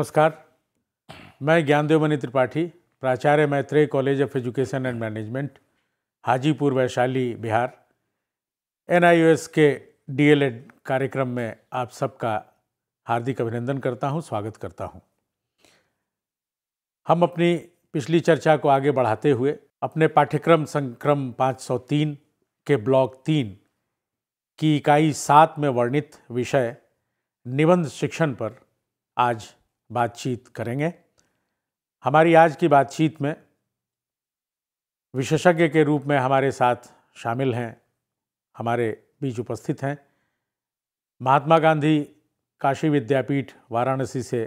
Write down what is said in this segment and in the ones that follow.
नमस्कार। मैं ज्ञानदेव मणि त्रिपाठी, प्राचार्य Maitreya college of education and management, Hajipur, Vaishali, Bihar, NIOS के DLED कार्यक्रम में आप सबका हार्दिक अभिनंदन करता हूं, स्वागत करता हूं। हम अपनी पिछली चर्चा को आगे बढ़ाते हुए अपने पाठ्यक्रम संक्रम 503 के ब्लॉक 3 की इकाई 7 में वर्णित विषय निबंध शिक्षण पर आज बातचीत करेंगे। हमारी आज की बातचीत में विशेषज्ञ के रूप में हमारे साथ शामिल हैं, हमारे बीच उपस्थित हैं महात्मा गांधी काशी विद्यापीठ वाराणसी से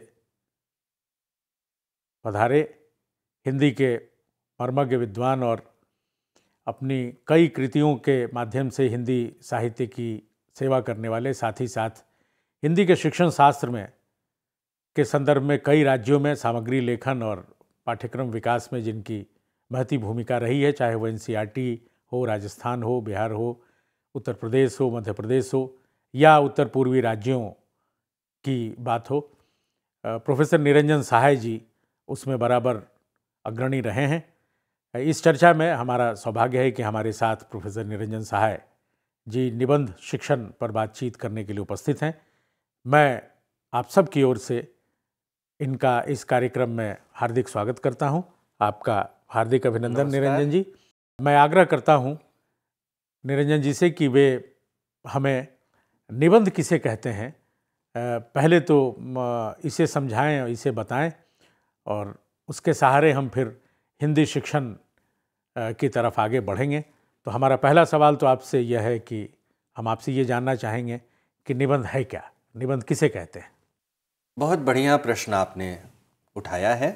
पधारे हिंदी के मर्मज्ञ विद्वान और अपनी कई कृतियों के माध्यम से हिंदी साहित्य की सेवा करने वाले, साथ ही साथ हिंदी के शिक्षण शास्त्र में के संदर्भ में कई राज्यों में सामग्री लेखन और पाठ्यक्रम विकास में जिनकी महती भूमिका रही है, चाहे वो NCERT हो, राजस्थान हो, बिहार हो, उत्तर प्रदेश हो, मध्य प्रदेश हो या उत्तर पूर्वी राज्यों की बात हो। प्रोफेसर निरंजन सहाय जी उसमें बराबर अग्रणी रहे हैं। इस चर्चा में हमारा सौभाग्य है कि हमारे साथ प्रोफेसर निरंजन सहाय जी निबंध शिक्षण पर बातचीत करने के लिए उपस्थित हैं। मैं आप सब की ओर से इनका इस कार्यक्रम में हार्दिक स्वागत करता हूं। आपका हार्दिक अभिनंदन निरंजन जी। मैं आग्रह करता हूं निरंजन जी से कि वे हमें निबंध किसे कहते हैं पहले तो इसे समझाएं, इसे बताएं और उसके सहारे हम फिर हिंदी शिक्षण की तरफ आगे बढ़ेंगे। तो हमारा पहला सवाल तो आपसे यह है कि हम आपसे ये जानना चाहेंगे कि निबंध है क्या, निबंध किसे कहते हैं? बहुत बढ़िया प्रश्न आपने उठाया है।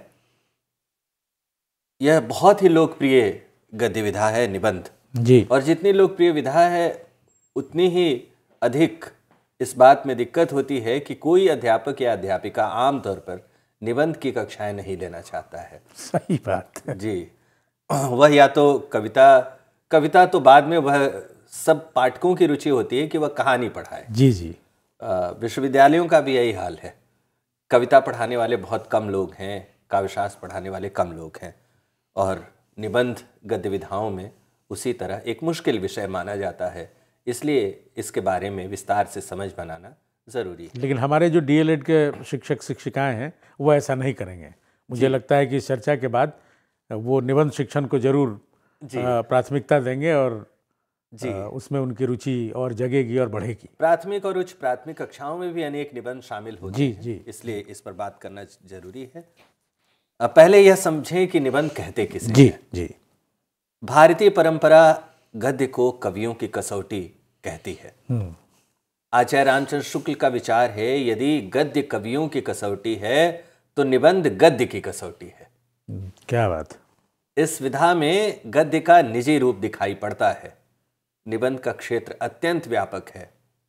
यह बहुत ही लोकप्रिय गद्य विधा है निबंध जी, और जितनी लोकप्रिय विधा है उतनी ही अधिक इस बात में दिक्कत होती है कि कोई अध्यापक या अध्यापिका आमतौर पर निबंध की कक्षाएं नहीं लेना चाहता है। सही बात है जी, वह या तो कविता तो बाद में वह सब पाठकों की रुचि होती है कि वह कहानी पढ़ाए। जी जी, विश्वविद्यालयों का भी यही हाल है। कविता पढ़ाने वाले बहुत कम लोग हैं, काव्यशास्त्र पढ़ाने वाले कम लोग हैं और निबंध गद्य विधाओं में उसी तरह एक मुश्किल विषय माना जाता है। इसलिए इसके बारे में विस्तार से समझ बनाना ज़रूरी है। लेकिन हमारे जो DLED के शिक्षक शिक्षिकाएं हैं वो ऐसा नहीं करेंगे। मुझे लगता है कि इस चर्चा के बाद वो निबंध शिक्षण को जरूर प्राथमिकता देंगे और उसमें उनकी रुचि और जगेगी और बढ़ेगी। प्राथमिक और उच्च प्राथमिक कक्षाओं में भी अनेक निबंध शामिल होते हैं। जी। इसलिए इस पर बात करना जरूरी है। पहले यह समझें कि निबंध कहते किसे जी हैं। जी, भारतीय परंपरा गद्य को कवियों की कसौटी कहती है। आचार्य रामचंद्र शुक्ल का विचार है, यदि गद्य कवियों की कसौटी है तो निबंध गद्य की कसौटी है। क्या बात। इस विधा में गद्य का निजी रूप दिखाई पड़ता है। निबंध का क्षेत्र अत्यंत व्यापक है।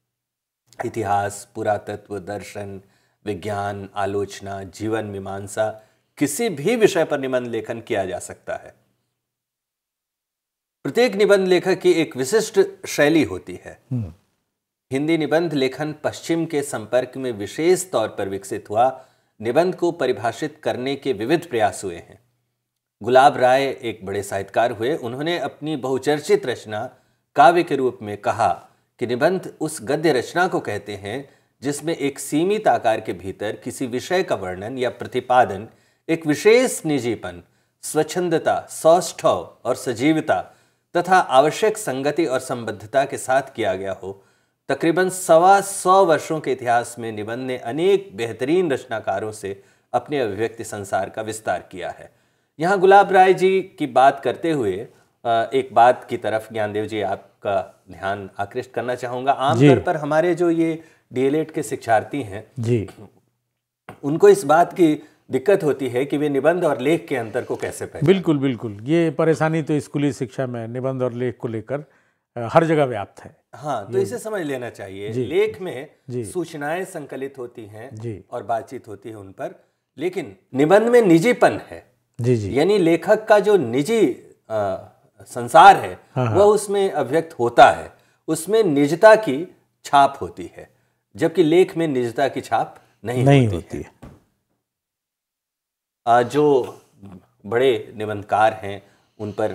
इतिहास, पुरातत्व, दर्शन, विज्ञान, आलोचना, जीवन मीमांसा, किसी भी विषय पर निबंध लेखन किया जा सकता है। प्रत्येक निबंध लेखक की एक विशिष्ट शैली होती है। हिंदी निबंध लेखन पश्चिम के संपर्क में विशेष तौर पर विकसित हुआ। निबंध को परिभाषित करने के विविध प्रयास हुए हैं। गुलाब राय एक बड़े साहित्यकार हुए। उन्होंने अपनी बहुचर्चित रचना काव्य के रूप में कहा कि निबंध उस गद्य रचना को कहते हैं जिसमें एक सीमित आकार के भीतर किसी विषय का वर्णन या प्रतिपादन एक विशेष निजीपन, स्वच्छंदता, सौष्ठव और सजीवता तथा आवश्यक संगति और संबद्धता के साथ किया गया हो। तकरीबन 125 वर्षों के इतिहास में निबंध ने अनेक बेहतरीन रचनाकारों से अपने अभिव्यक्ति संसार का विस्तार किया है। यहाँ गुलाब राय जी की बात करते हुए एक बात की तरफ ज्ञानदेव जी आपका ध्यान आकृष्ट करना चाहूँगा। आमतौर पर हमारे जो ये DLED के शिक्षार्थी हैं जी, उनको इस बात की दिक्कत होती है कि वे निबंध और लेख के अंतर को कैसे पहचानें। बिल्कुल बिल्कुल, ये परेशानी तो स्कूली शिक्षा में निबंध और लेख को लेकर हर जगह व्याप्त है। हाँ, तो इसे समझ लेना चाहिए। लेख में सूचनाएं संकलित होती हैं और बातचीत होती है उन पर, लेकिन निबंध में निजीपन है। जी जी, यानी लेखक का जो निजी संसार है वह उसमें अभिव्यक्त होता है, उसमें निजता की छाप होती है, जबकि लेख में निजता की छाप नहीं होती है। जो बड़े निबंधकार हैं उन पर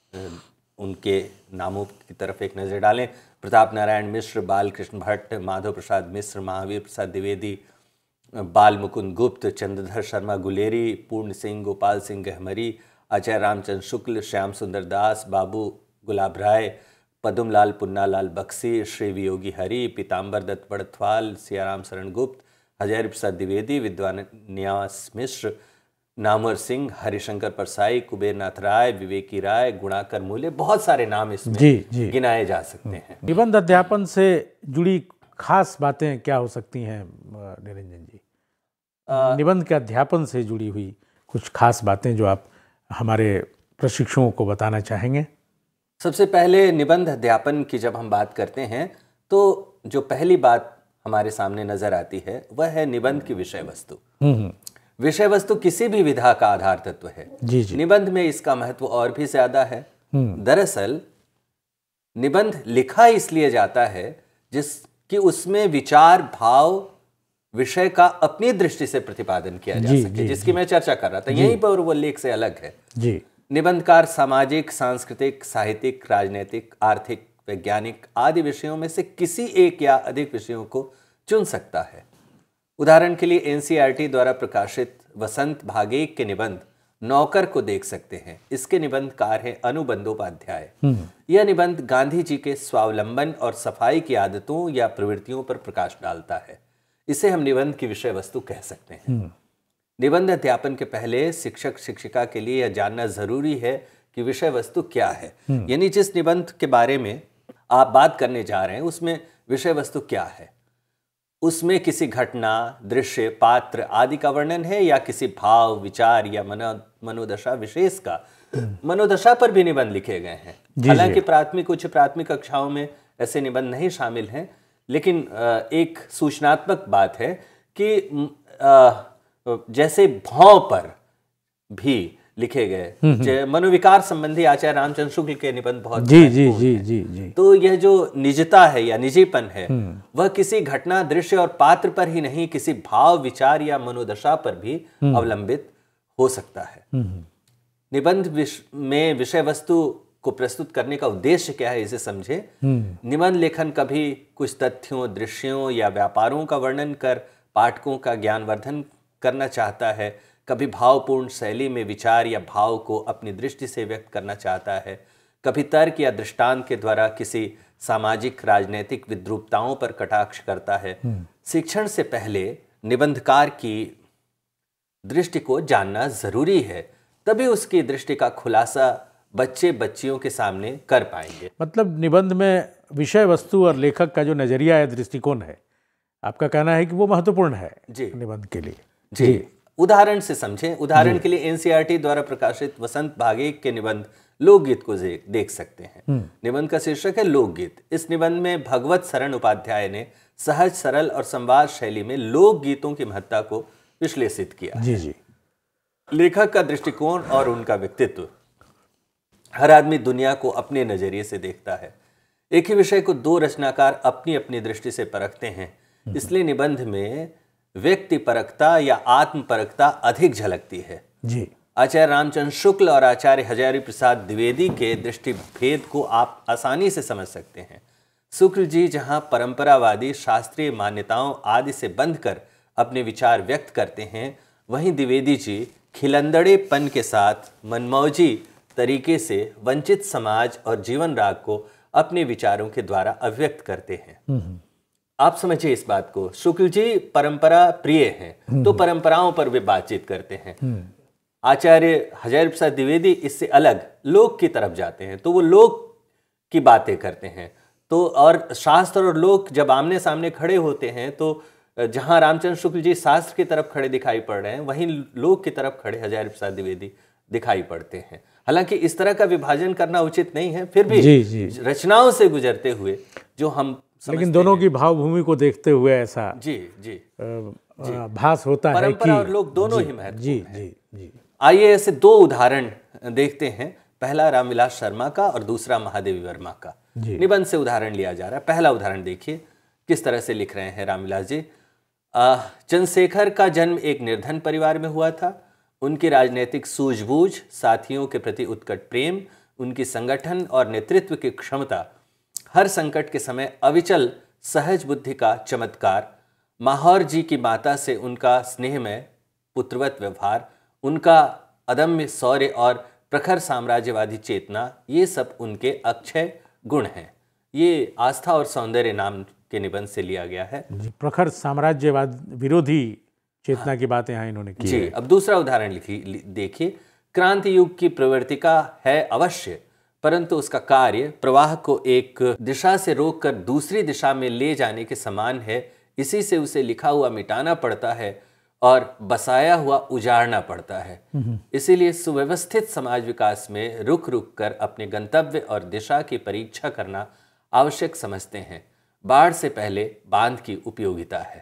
उनके नामों की तरफ एक नज़र डालें। प्रताप नारायण मिश्र, बालकृष्ण भट्ट, माधव प्रसाद मिश्र, महावीर प्रसाद द्विवेदी, बाल मुकुंद गुप्त, चंद्रधर शर्मा गुलेरी, पूर्ण सिंह, गोपाल सिंह गहमरी, आचार्य रामचंद्र शुक्ल, श्याम सुंदर दास, बाबू गुलाब राय, पदुमलाल पुन्नालाल बख्शी, श्री वियोगी हरि, पीताम्बर दत्त बड़थवाल, सियाराम शरण गुप्त, हजारी प्रसाद द्विवेदी, विद्वान न्यास मिश्र, नामवर सिंह, हरिशंकर परसाई, कुबेरनाथ राय, विवेकी राय, गुणाकर मूल्य, बहुत सारे नाम इसमें गिनाए जा सकते हैं। निबंध अध्यापन से जुड़ी खास बातें क्या हो सकती हैं निरंजन जी? निबंध के अध्यापन से जुड़ी हुई कुछ खास बातें जो आप हमारे प्रशिक्षुओं को बताना चाहेंगे? सबसे पहले निबंध अध्यापन की जब हम बात करते हैं तो जो पहली बात हमारे सामने नजर आती है वह है निबंध की विषय वस्तु। विषय वस्तु किसी भी विधा का आधार तत्व है। जी जी। निबंध में इसका महत्व और भी ज्यादा है। दरअसल निबंध लिखा इसलिए जाता है जिसकी उसमें विचार, भाव, विषय का अपनी दृष्टि से प्रतिपादन किया जा सके, जिसकी मैं चर्चा कर रहा था। यहीं पर वो लेख से अलग है। जी। निबंधकार सामाजिक, सांस्कृतिक, साहित्यिक, राजनीतिक, आर्थिक, वैज्ञानिक आदि विषयों में से किसी एक या अधिक विषयों को चुन सकता है। उदाहरण के लिए एनसीईआरटी द्वारा प्रकाशित वसंत भागेक के निबंध नौकर को देख सकते हैं। इसके निबंधकार हैं अनु बंदोपाध्याय। यह निबंध गांधी जी के स्वावलंबन और सफाई की आदतों या प्रवृत्तियों पर प्रकाश डालता है। इसे हम निबंध की विषय वस्तु कह सकते हैं। निबंध अध्यापन के पहले शिक्षक शिक्षिका के लिए यह जानना जरूरी है कि विषय वस्तु क्या है, यानी जिस निबंध के बारे में आप बात करने जा रहे हैं उसमें विषय वस्तु क्या है। उसमें किसी घटना, दृश्य, पात्र आदि का वर्णन है या किसी भाव, विचार या मनोदशा विशेष का। मनोदशा पर भी निबंध लिखे गए हैं। हालांकि प्राथमिक, उच्च प्राथमिक कक्षाओं में ऐसे निबंध नहीं शामिल हैं, लेकिन एक सूचनात्मक बात है कि जैसे भाव पर भी लिखे गए, मनोविकार संबंधी आचार्य रामचंद्र शुक्ल के निबंध बहुत जी। तो यह जो निजता है या निजीपन है वह किसी घटना, दृश्य और पात्र पर ही नहीं, किसी भाव, विचार या मनोदशा पर भी अवलंबित हो सकता है। निबंध में विषय वस्तु को प्रस्तुत करने का उद्देश्य क्या है, इसे समझे। निबंध लेखन कभी कुछ तथ्यों, दृश्यों या व्यापारों का वर्णन कर पाठकों का ज्ञानवर्धन करना चाहता है, कभी भावपूर्ण शैली में विचार या भाव को अपनी दृष्टि से व्यक्त करना चाहता है, कभी तर्क या दृष्टांत के द्वारा किसी सामाजिक, राजनीतिक विद्रूपताओं पर कटाक्ष करता है। शिक्षण से पहले निबंधकार की दृष्टि को जानना जरूरी है, तभी उसकी दृष्टि का खुलासा बच्चे बच्चियों के सामने कर पाएंगे। मतलब निबंध में विषय वस्तु और लेखक का जो नजरिया है, दृष्टिकोण है, आपका कहना है कि वो महत्वपूर्ण है जी निबंध के लिए। जी। उदाहरण से समझें। उदाहरण के लिए एनसीईआरटी द्वारा प्रकाशित वसंत भागेक के निबंध लोकगीत को देख सकते हैं। निबंध का शीर्षक है लोकगीत। इस निबंध में भगवत शरण उपाध्याय ने सहज, सरल और संवाद शैली में लोकगीतों की महत्ता को विश्लेषित किया। जी। लेखक का दृष्टिकोण और उनका व्यक्तित्व। हर आदमी दुनिया को अपने नजरिए से देखता है। एक ही विषय को दो रचनाकार अपनी अपनी दृष्टि से परखते हैं, इसलिए निबंध में व्यक्ति परकता या आत्म परकता अधिक झलकती है। जी। आचार्य रामचंद्र शुक्ल और आचार्य हजारी प्रसाद द्विवेदी के दृष्टि भेद को आप आसानी से समझ सकते हैं। शुक्ल जी जहां परंपरावादी, शास्त्रीय मान्यताओं आदि से बंधकर अपने विचार व्यक्त करते हैं, वहीं द्विवेदी जी खिलंदड़ेपन के साथ मनमौजी तरीके से वंचित समाज और जीवन राग को अपने विचारों के द्वारा अभिव्यक्त करते हैं। आप समझिए इस बात को। शुक्ल जी परंपरा प्रिय हैं, तो परंपराओं पर वे बातचीत करते हैं। आचार्य हजारी प्रसाद द्विवेदी इससे अलग लोक की तरफ जाते हैं, तो वो लोक की बातें करते हैं। तो और शास्त्र और लोक जब आमने सामने खड़े होते हैं, तो जहां रामचंद्र शुक्ल जी शास्त्र की तरफ खड़े दिखाई पड़ रहे हैं, वहीं लोक की तरफ खड़े हजारी प्रसाद द्विवेदी दिखाई पड़ते हैं। हालांकि इस तरह का विभाजन करना उचित नहीं है, फिर भी जी। रचनाओं से गुजरते हुए जो हम लेकिन दोनों की भावभूमि को देखते हुए ऐसा जी भास होता है कि परंपरा और लोग दोनों ही महत्वपूर्ण हैं। जी। आइए ऐसे दो उदाहरण देखते हैं, पहला रामविलास शर्मा का और दूसरा महादेवी वर्मा का। निबंध से उदाहरण लिया जा रहा है। पहला उदाहरण देखिए किस तरह से लिख रहे हैं रामविलास जी। चंद्रशेखर का जन्म एक निर्धन परिवार में हुआ था। उनकी राजनीतिक सूझबूझ, साथियों के प्रति उत्कट प्रेम, उनकी संगठन और नेतृत्व की क्षमता, हर संकट के समय अविचल सहज बुद्धि का चमत्कार, माहौर जी की माता से उनका स्नेहमय पुत्रवत व्यवहार, उनका अदम्य शौर्य और प्रखर साम्राज्यवादी चेतना, ये सब उनके अक्षय गुण हैं। ये आस्था और सौंदर्य नाम के निबंध से लिया गया है। प्रखर साम्राज्यवाद विरोधी चेतना की बात यहाँ इन्होंने की जी। है। अब दूसरा उदाहरण देखिए, क्रांति युग की प्रवृत्तिका है अवश्य, परंतु उसका कार्य प्रवाह को एक दिशा से रोककर दूसरी दिशा में ले जाने के समान है। इसी से उसे लिखा हुआ मिटाना पड़ता है और बसाया हुआ उजाड़ना पड़ता है। इसीलिए सुव्यवस्थित समाज विकास में रुक रुक कर अपने गंतव्य और दिशा की परीक्षा करना आवश्यक समझते हैं। बाढ़ से पहले बांध की उपयोगिता है।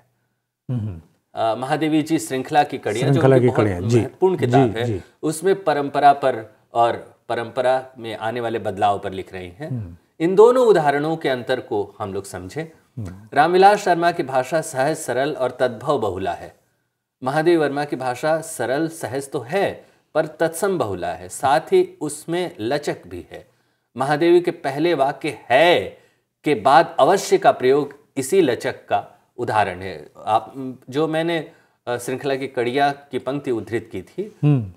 महादेवी जी श्रृंखला की कड़ियां, जो कि बहुत महत्वपूर्ण किताब है, उसमें परंपरा पर और परंपरा में आने वाले बदलाव पर लिख रही हैं। इन दोनों उदाहरणों के अंतर को हम लोग समझें। रामविलास शर्मा की भाषा सहज, सरल और तद्भव बहुला है। महादेवी वर्मा की भाषा सरल सहज तो है, पर तत्सम बहुला है, साथ ही उसमें लचक भी है। महादेवी के पहले वाक्य है के बाद अवश्य का प्रयोग इसी लचक का उदाहरण है। आप जो मैंने श्रृंखला की कड़िया की पंक्ति उद्धृत की थी,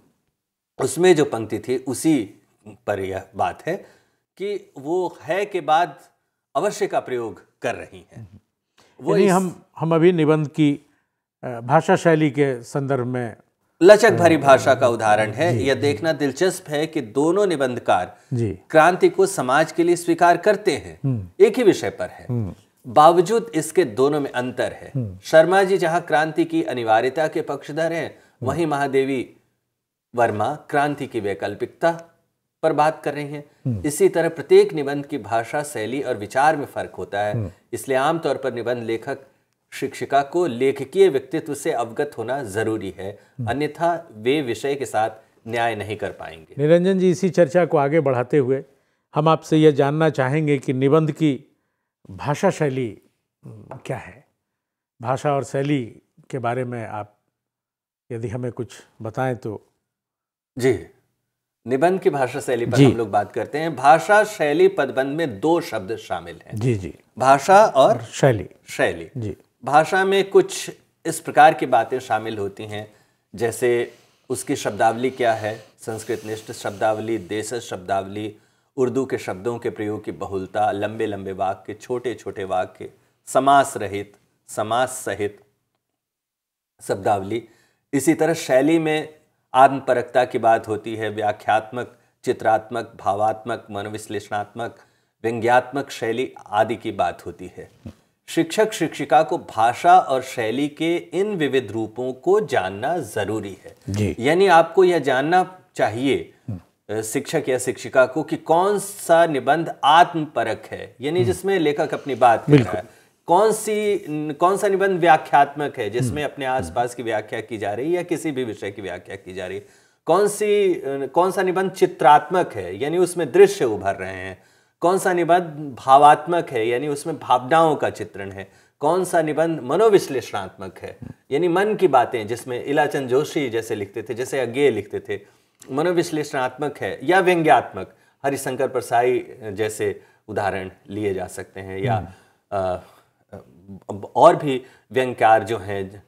उसमें जो पंक्ति थी उसी पर यह बात है कि वो है के बाद अवश्य का प्रयोग कर रही हैं। वो हम अभी निबंध की भाषा शैली के संदर्भ में लचक भरी भाषा का उदाहरण है। यह देखना दिलचस्प है कि दोनों निबंधकार क्रांति को समाज के लिए स्वीकार करते हैं, एक ही विषय पर है, बावजूद इसके दोनों में अंतर है। शर्मा जी जहां क्रांति की अनिवार्यता के पक्षधर हैं, वहीं महादेवी वर्मा क्रांति की वैकल्पिकता पर बात कर रही हैं। इसी तरह प्रत्येक निबंध की भाषा शैली और विचार में फर्क होता है। इसलिए आमतौर पर निबंध लेखक शिक्षिका को लेखकीय व्यक्तित्व से अवगत होना जरूरी है, अन्यथा वे विषय के साथ न्याय नहीं कर पाएंगे। निरंजन जी, इसी चर्चा को आगे बढ़ाते हुए हम आपसे यह जानना चाहेंगे कि निबंध की भाषा शैली क्या है। भाषा और शैली के बारे में आप यदि हमें कुछ बताएं तो। जी, निबंध की भाषा शैली पर हम लोग बात करते हैं। भाषा शैली पदबंध में दो शब्द शामिल हैं। जी, भाषा और शैली। जी, भाषा में कुछ इस प्रकार की बातें शामिल होती हैं, जैसे उसकी शब्दावली क्या है, संस्कृत निष्ठ शब्दावली, देशज शब्दावली, उर्दू के शब्दों के प्रयोग की बहुलता, लंबे लंबे वाक्य, छोटे छोटे वाक्य, समास रहित, समास सहित शब्दावली। इसी तरह शैली में आत्मपरकता की बात होती है, व्याख्यात्मक, चित्रात्मक, भावात्मक, मनोविश्लेषणात्मक, व्यंग्यात्मक शैली आदि की बात होती है। शिक्षक शिक्षिका को भाषा और शैली के इन विविध रूपों को जानना जरूरी है। यानी आपको यह जानना चाहिए शिक्षक या शिक्षिका को कि कौन सा निबंध आत्मपरक है, यानी जिसमें लेखक अपनी बात कर रहा है, कौन सा निबंध व्याख्यात्मक है, जिसमें अपने आसपास की व्याख्या की जा रही है या किसी भी विषय की व्याख्या की जा रही है, कौन सा निबंध चित्रात्मक है, यानी उसमें दृश्य उभर रहे हैं, कौन सा निबंध भावात्मक है, यानी उसमें भावनाओं का चित्रण है, कौन सा निबंध मनोविश्लेषणात्मक है, यानी मन की बातें, जिसमें इलाचंद जोशी जैसे लिखते थे, जैसे अज्ञेय लिखते थे, मनोविश्लेषणात्मक है, या व्यंग्यात्मक, हरिशंकर परसाई जैसे उदाहरण लिए जा सकते हैं, या और भी व्यंग्यकार जो हैं।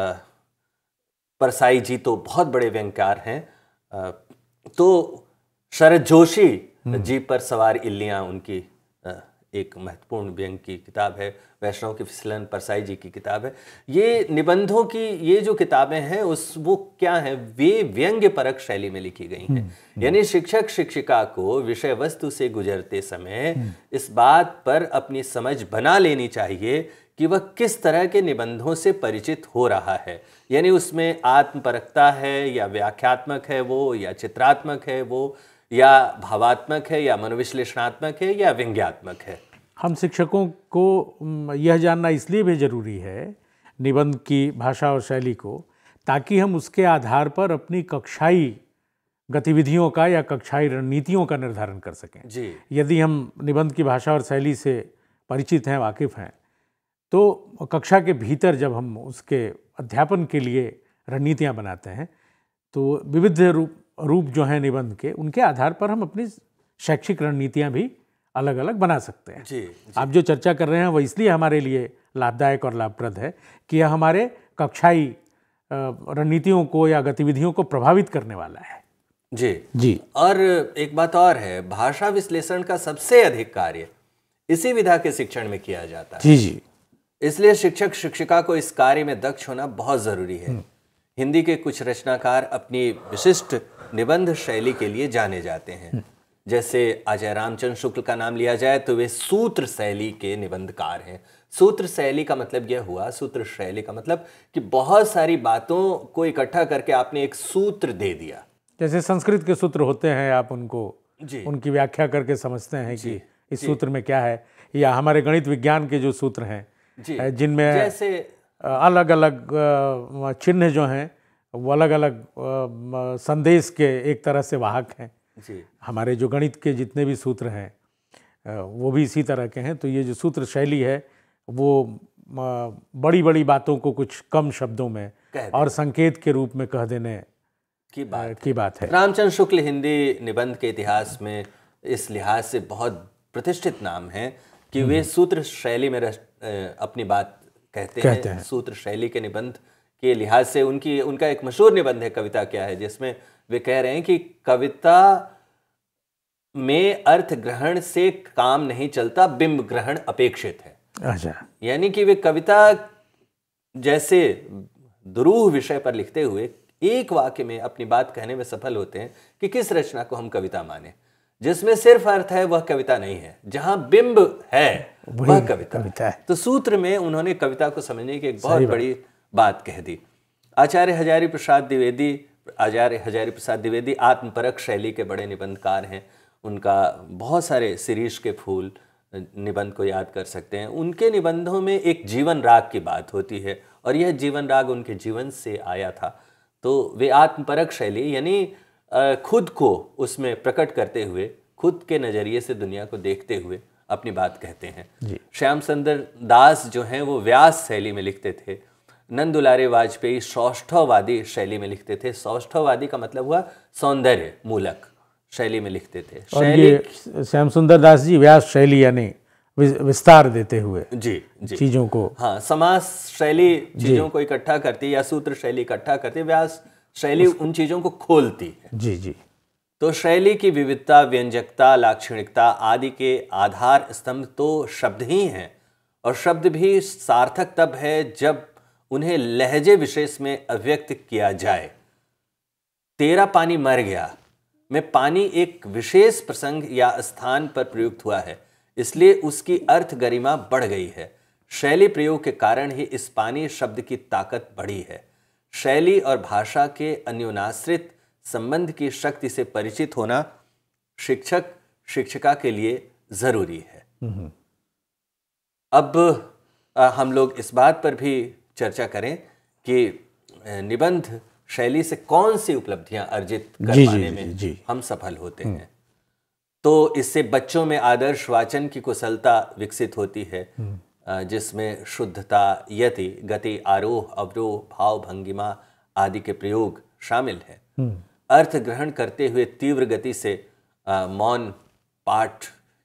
परसाई जी तो बहुत बड़े व्यंग्यकार हैं। तो शरद जोशी जी पर सवार इल्लियां उनकी एक महत्वपूर्ण व्यंग्य की किताब है। वैष्णव की फिसलन परसाई जी की किताब है। ये निबंधों की ये जो किताबें हैं वो क्या है, वे व्यंग्य परक शैली में लिखी गई हैं। यानी शिक्षक शिक्षिका को विषय वस्तु से गुजरते समय इस बात पर अपनी समझ बना लेनी चाहिए कि वह किस तरह के निबंधों से परिचित हो रहा है, यानी उसमें आत्मपरकता है या व्याख्यात्मक है वो, या चित्रात्मक है वो, या भावात्मक है, या मनोविश्लेषणात्मक है, या व्यंग्यात्मक है। हम शिक्षकों को यह जानना इसलिए भी जरूरी है निबंध की भाषा और शैली को, ताकि हम उसके आधार पर अपनी कक्षाई गतिविधियों का या कक्षाई रणनीतियों का निर्धारण कर सकें। जी। यदि हम निबंध की भाषा और शैली से परिचित हैं, वाकिफ़ हैं, तो कक्षा के भीतर जब हम उसके अध्यापन के लिए रणनीतियाँ बनाते हैं तो विविध रूप जो हैं निबंध के, उनके आधार पर हम अपनी शैक्षिक रणनीतियाँ भी अलग अलग बना सकते हैं। जी। आप जो चर्चा कर रहे हैं वो इसलिए हमारे लिए लाभदायक और लाभप्रद है कि यह हमारे कक्षाई रणनीतियों को या गतिविधियों को प्रभावित करने वाला है। जी जी। और एक बात और है, भाषा विश्लेषण का सबसे अधिक कार्य इसी विधा के शिक्षण में किया जाता है। जी जी। इसलिए शिक्षक शिक्षिका को इस कार्य में दक्ष होना बहुत जरूरी है। हिंदी के कुछ रचनाकार अपनी विशिष्ट निबंध शैली के लिए जाने जाते हैं। जैसे अजय रामचंद्र शुक्ल का नाम लिया जाए तो वे सूत्र शैली के निबंधकार हैं। सूत्र शैली का मतलब यह हुआ, सूत्र शैली का मतलब कि बहुत सारी बातों को इकट्ठा करके आपने एक सूत्र दे दिया। जैसे संस्कृत के सूत्र होते हैं, आप उनको जी। उनकी व्याख्या करके समझते हैं कि इस सूत्र में क्या है, या हमारे गणित विज्ञान के जो सूत्र हैं जिनमें जैसे अलग अलग चिन्ह जो हैं वो अलग अलग संदेश के एक तरह से वाहक हैं। जी। हमारे जो गणित के जितने भी सूत्र हैं वो भी इसी तरह के हैं। तो ये जो सूत्र शैली है वो बड़ी बड़ी बातों को कुछ कम शब्दों में और संकेत के रूप में कह देने की बात है। रामचंद्र शुक्ल हिंदी निबंध के इतिहास में इस लिहाज से बहुत प्रतिष्ठित नाम है कि वे सूत्र शैली में अपनी बात कहते हैं। सूत्र शैली के निबंध के लिहाज से उनका एक मशहूर निबंध है कविता क्या है, जिसमें वे कह रहे हैं कि कविता में अर्थ ग्रहण से काम नहीं चलता, बिंब ग्रहण अपेक्षित है। अच्छा। यानी कि वे कविता जैसे दुरूह विषय पर लिखते हुए एक वाक्य में अपनी बात कहने में सफल होते हैं कि किस रचना को हम कविता माने। जिसमें सिर्फ अर्थ है वह कविता नहीं है, जहां बिंब है वह कविता है। तो सूत्र में उन्होंने कविता को समझने की एक बहुत बड़ी बात कह दी। आचार्य हजारी प्रसाद द्विवेदी आत्मपरक शैली के बड़े निबंधकार हैं। उनका बहुत सारे शिरीष के फूल निबंध को याद कर सकते हैं। उनके निबंधों में एक जीवन राग की बात होती है और यह जीवन राग उनके जीवन से आया था। तो वे आत्मपरक शैली यानी खुद को उसमें प्रकट करते हुए, खुद के नज़रिए से दुनिया को देखते हुए अपनी बात कहते हैं। श्याम सुंदर दास जो हैं वो व्यास शैली में लिखते थे। नंद दुलारे वाजपेयी सौष्ठववादी शैली में लिखते थे। सौष्ठववादी का मतलब हुआ सौंदर्य मूलक शैली में लिखते थे। और ये श्याम सुंदर दास जी व्यास शैली यानी विस्तार देते हुए जी चीजों को, हाँ, समास शैली चीजों को इकट्ठा करती या सूत्र शैली इकट्ठा करती, व्यास शैली उन चीजों को खोलती है। जी जी। तो शैली की विविधता, व्यंजकता, लाक्षणिकता आदि के आधार स्तंभ तो शब्द ही हैं, और शब्द भी सार्थक तब है जब उन्हें लहजे विशेष में अभिव्यक्त किया जाए। तेरा पानी मर गया में पानी एक विशेष प्रसंग या स्थान पर प्रयुक्त हुआ है, इसलिए उसकी अर्थ गरिमा बढ़ गई है। शैली प्रयोग के कारण ही इस पानी शब्द की ताकत बढ़ी है। शैली और भाषा के अन्योन्याश्रित संबंध की शक्ति से परिचित होना शिक्षक शिक्षिका के लिए जरूरी है। अब हम लोग इस बात पर भी चर्चा करें कि निबंध शैली से कौन सी उपलब्धियां अर्जित कर पाने में हम सफल होते हैं। तो इससे बच्चों में आदर्श वाचन की कुशलता विकसित होती है, जिसमें शुद्धता, यति, गति, आरोह, अवरोह, भाव, भंगिमा आदि के प्रयोग शामिल है। अर्थ ग्रहण करते हुए तीव्र गति से मौन पाठ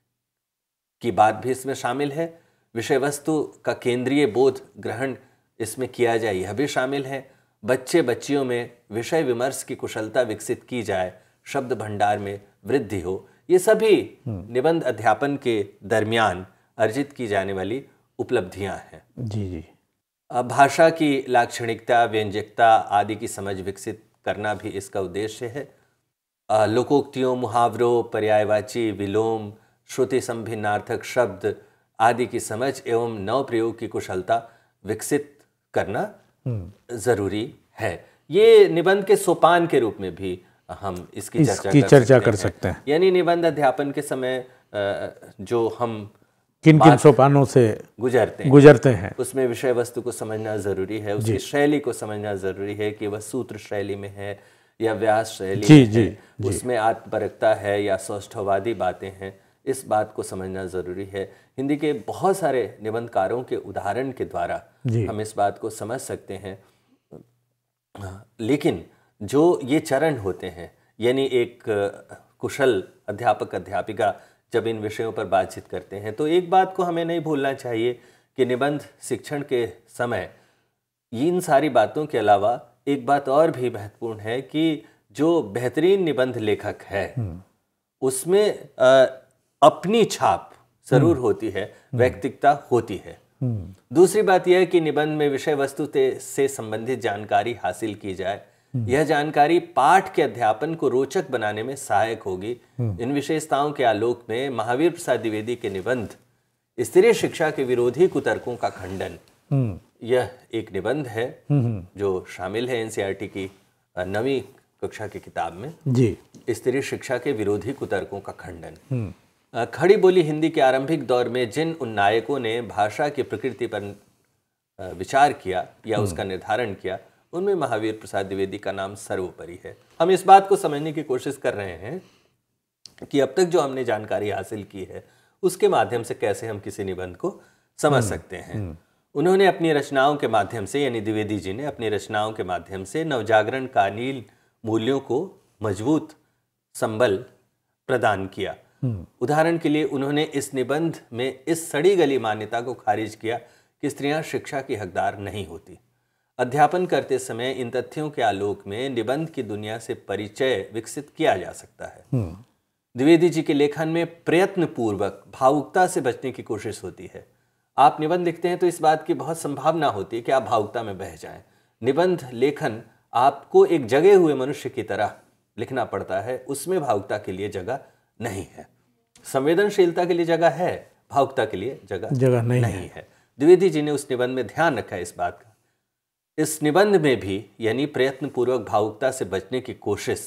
की बात भी इसमें शामिल है। विषय वस्तु का केंद्रीय बोध ग्रहण इसमें किया जाए, यह भी शामिल है। बच्चे बच्चियों में विषय विमर्श की कुशलता विकसित की जाए, शब्द भंडार में वृद्धि हो, ये सभी निबंध अध्यापन के दरमियान अर्जित की जाने वाली उपलब्धियां हैं। जी जी। भाषा की लाक्षणिकता, व्यंजकता आदि की समझ विकसित करना भी इसका उद्देश्य है। लोकोक्तियों, मुहावरों, पर्यायवाची, विलोम, श्रुति संभिन्नार्थक शब्द आदि की समझ एवं नव प्रयोग की कुशलता विकसित करना जरूरी है। ये निबंध के सोपान के रूप में भी हम इसकी चर्चा कर सकते हैं। यानी निबंध अध्यापन के समय जो हम किन किन सोपानों से गुजरते हैं उसमें विषय वस्तु को समझना जरूरी है, उसकी शैली को समझना जरूरी है कि वह सूत्र शैली में है या व्यास शैली में है, उसमें आत्मपरकता है या सौष्ठववादी बातें हैं, इस बात को समझना जरूरी है। हिंदी के बहुत सारे निबंधकारों के उदाहरण के द्वारा हम इस बात को समझ सकते हैं। लेकिन जो ये चरण होते हैं, यानी एक कुशल अध्यापक अध्यापिका जब इन विषयों पर बातचीत करते हैं तो एक बात को हमें नहीं भूलना चाहिए कि निबंध शिक्षण के समय इन सारी बातों के अलावा एक बात और भी महत्वपूर्ण है कि जो बेहतरीन निबंध लेखक है उसमें अपनी छाप जरूर होती है, व्यक्तिगता होती है। दूसरी बात यह है कि निबंध में विषय वस्तु से संबंधित जानकारी हासिल की जाए। यह जानकारी पाठ के अध्यापन को रोचक बनाने में सहायक होगी। इन विशेषताओं के आलोक में महावीर प्रसाद द्विवेदी के निबंध स्तरीय शिक्षा के विरोधी कुतर्कों का खंडन, यह एक निबंध है जो शामिल है एनसीईआरटी की 9वीं कक्षा की किताब में जी। स्तरीय शिक्षा के विरोधी कुतर्कों का खंडन। खड़ी बोली हिंदी के आरंभिक दौर में जिन उन नायकों ने भाषा की प्रकृति पर विचार किया या उसका निर्धारण किया, उनमें महावीर प्रसाद द्विवेदी का नाम सर्वोपरि है। हम इस बात को समझने की कोशिश कर रहे हैं कि अब तक जो हमने जानकारी हासिल की है उसके माध्यम से कैसे हम किसी निबंध को समझ सकते हैं। उन्होंने अपनी रचनाओं के माध्यम से, यानी द्विवेदी जी ने अपनी रचनाओं के माध्यम से नवजागरण कालीन मूल्यों को मजबूत संबल प्रदान किया। उदाहरण के लिए उन्होंने इस निबंध में इस सड़ी गली मान्यता को खारिज किया कि स्त्रियां शिक्षा की हकदार नहीं होती। अध्यापन करते समय इन तथ्यों के आलोक में निबंध की दुनिया से परिचय विकसित किया जा सकता है। द्विवेदी जी के लेखन में प्रयत्न पूर्वक भावुकता से बचने की कोशिश होती है। आप निबंध लिखते हैं तो इस बात की बहुत संभावना होती है कि आप भावुकता में बह जाएं। निबंध लेखन आपको एक जगे हुए मनुष्य की तरह लिखना पड़ता है, उसमें भावुकता के लिए जगह नहीं है। संवेदनशीलता के लिए जगह है, भावुकता के लिए जगह नहीं है। द्विवेदी जी ने उस निबंध में ध्यान रखा है इस बात का। इस निबंध में भी, यानी प्रयत्न पूर्वक भावुकता से बचने की कोशिश,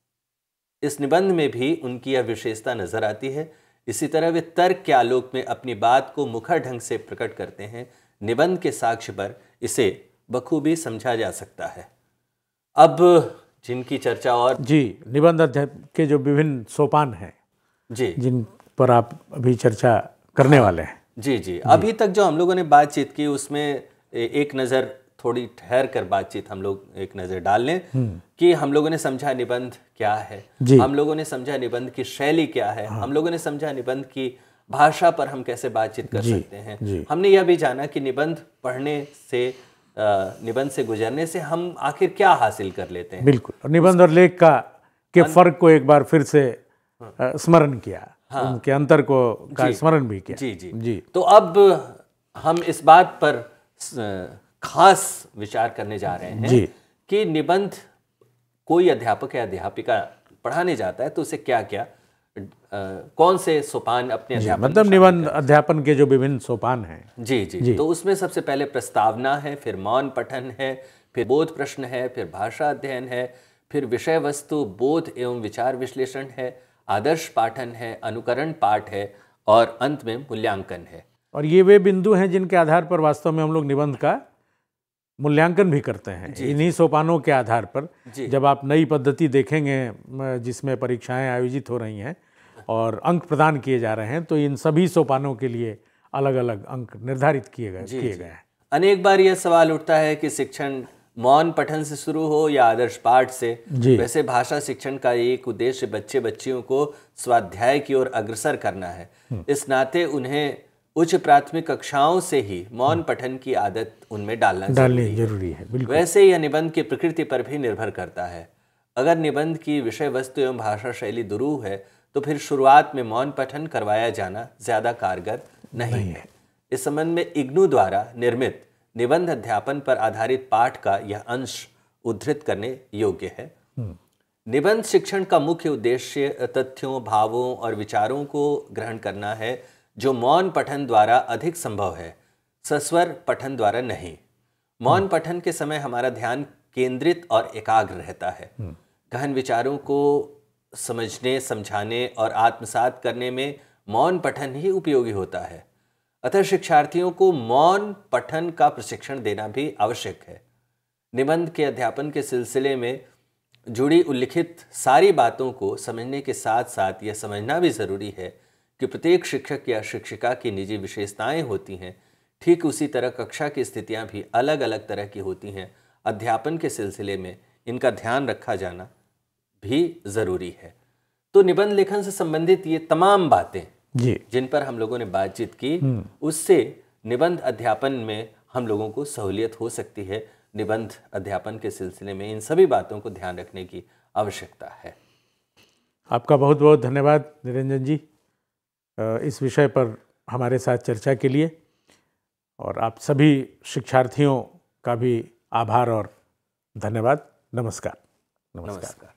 इस निबंध में भी उनकी यह विशेषता नजर आती है। इसी तरह वे तर्क के आलोक में अपनी बात को मुखर ढंग से प्रकट करते हैं। निबंध के साक्ष्य पर इसे बखूबी समझा जा सकता है। अब जिनकी चर्चा और जी, निबंध अध्ययन के जो विभिन्न सोपान हैं जी, जिन पर आप अभी चर्चा करने वाले हैं। जी, अभी तक जो हम लोगों ने बातचीत की उसमें एक नज़र, थोड़ी ठहर कर बातचीत हम लोग एक नज़र डाल लें कि हम लोगों ने समझा निबंध क्या है, हम लोगों ने समझा निबंध की शैली क्या है, हम लोगों ने समझा निबंध की भाषा पर हम कैसे बातचीत कर सकते हैं। हमने यह भी जाना कि निबंध पढ़ने से, निबंध से गुजरने से हम आखिर क्या हासिल कर लेते हैं। बिल्कुल, और निबंध और लेख के फर्क को एक बार फिर से स्मरण किया, उनके अंतर को का स्मरण भी किया। जी। तो अब हम इस बात पर खास विचार करने जा रहे हैं कि निबंध कोई अध्यापक या अध्यापिका पढ़ाने जाता है तो उसे क्या क्या, कौन से सोपान अपने अध्यापन, मतलब निबंध अध्यापन के जो विभिन्न सोपान हैं। जी। तो उसमें सबसे पहले प्रस्तावना है, फिर मौन पठन है, फिर बोध प्रश्न है, फिर भाषा अध्ययन है, फिर विषय वस्तु बोध एवं विचार विश्लेषण है, आदर्श पाठन है, अनुकरण पाठ है और अंत में मूल्यांकन है। और ये वे बिंदु हैं जिनके आधार पर वास्तव में हम लोग निबंध का मूल्यांकन भी करते हैं। इन्हीं सोपानों के आधार पर जब आप नई पद्धति देखेंगे जिसमें परीक्षाएं आयोजित हो रही हैं और अंक प्रदान किए जा रहे हैं, तो इन सभी सोपानों के लिए अलग अलग अंक निर्धारित किए गए हैं। अनेक बार यह सवाल उठता है कि शिक्षण मौन पठन से शुरू हो या आदर्श पाठ से। वैसे भाषा शिक्षण का एक उद्देश्य बच्चे बच्चियों को स्वाध्याय की ओर अग्रसर करना है। इस नाते उन्हें उच्च प्राथमिक कक्षाओं से ही मौन पठन की आदत उनमें डालना जरूरी है। वैसे यह निबंध की प्रकृति पर भी निर्भर करता है। अगर निबंध की विषय वस्तु एवं भाषा शैली दुरूह है तो फिर शुरुआत में मौन पठन करवाया जाना ज्यादा कारगर नहीं है। इस संबंध में इग्नू द्वारा निर्मित निबंध अध्यापन पर आधारित पाठ का यह अंश उद्धृत करने योग्य है। निबंध शिक्षण का मुख्य उद्देश्य तथ्यों, भावों और विचारों को ग्रहण करना है जो मौन पठन द्वारा अधिक संभव है, सस्वर पठन द्वारा नहीं। मौन पठन के समय हमारा ध्यान केंद्रित और एकाग्र रहता है। गहन विचारों को समझने, समझाने और आत्मसात करने में मौन पठन ही उपयोगी होता है। अतः शिक्षार्थियों को मौन पठन का प्रशिक्षण देना भी आवश्यक है। निबंध के अध्यापन के सिलसिले में जुड़ी उल्लिखित सारी बातों को समझने के साथ साथ यह समझना भी जरूरी है कि प्रत्येक शिक्षक या शिक्षिका की निजी विशेषताएं होती हैं। ठीक उसी तरह कक्षा की स्थितियां भी अलग अलग तरह की होती हैं। अध्यापन के सिलसिले में इनका ध्यान रखा जाना भी ज़रूरी है। तो निबंध लेखन से संबंधित ये तमाम बातें जी जिन पर हम लोगों ने बातचीत की, उससे निबंध अध्यापन में हम लोगों को सहूलियत हो सकती है। निबंध अध्यापन के सिलसिले में इन सभी बातों को ध्यान रखने की आवश्यकता है। आपका बहुत बहुत धन्यवाद निरंजन जी, इस विषय पर हमारे साथ चर्चा के लिए, और आप सभी शिक्षार्थियों का भी आभार और धन्यवाद। नमस्कार। नमस्कार।